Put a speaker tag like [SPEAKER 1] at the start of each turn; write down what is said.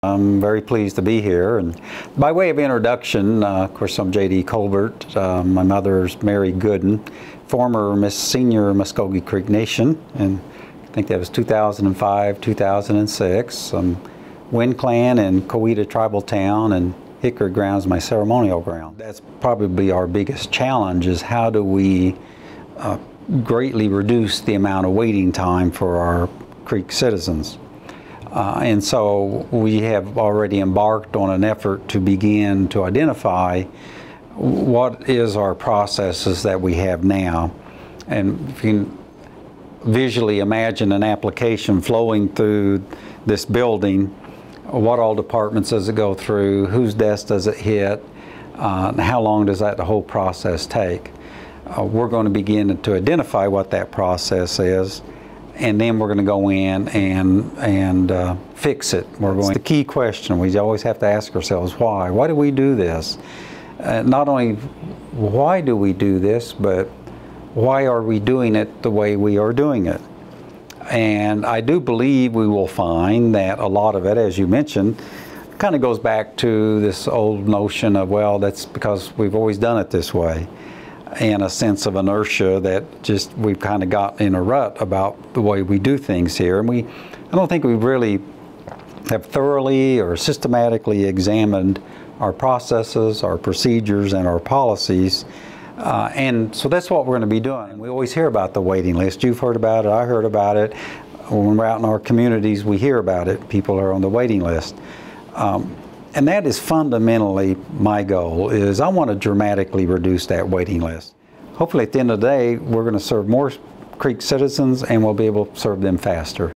[SPEAKER 1] I'm very pleased to be here, and by way of introduction, of course I'm J.D. Colbert. My mother's Mary Gooden, former Miss Senior Muskogee Creek Nation, and I think that was 2005, 2006. Wind Clan and Coweta Tribal Town, and Hickory Ground's my ceremonial ground. That's probably our biggest challenge, is how do we greatly reduce the amount of waiting time for our Creek citizens. And so we have already embarked on an effort to begin to identify what is our processes that we have now. And if you can visually imagine an application flowing through this building, what all departments does it go through, whose desk does it hit, how long does that whole process take. We're going to begin to identify what that process is, and then we're going to go in and fix it. It's the key question we always have to ask ourselves: why? Why do we do this? Not only why do we do this, but why are we doing it the way we are doing it? And I do believe we will find that a lot of it, as you mentioned, kind of goes back to this old notion of, well, that's because we've always done it this way, and a sense of inertia that just we've kind of got in a rut about the way we do things here. And I don't think we really have thoroughly or systematically examined our processes, our procedures, and our policies. And so that's what we're going to be doing. We always hear about the waiting list. You've heard about it, I heard about it. When we're out in our communities, we hear about it. People are on the waiting list. And that is fundamentally my goal, is I want to dramatically reduce that waiting list. Hopefully at the end of the day, we're going to serve more Creek citizens, and we'll be able to serve them faster.